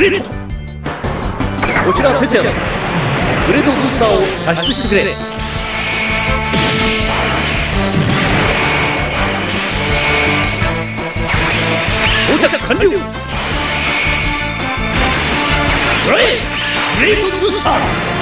그레이트! こちら哲也、グレートブースターを射出してくれ。装着完了。グレートブースター。